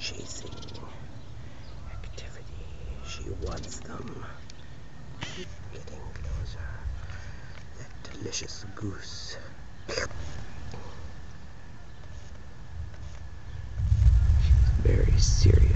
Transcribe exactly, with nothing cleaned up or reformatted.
chasing activity. She wants them. Getting closer. That delicious goose. She's very serious.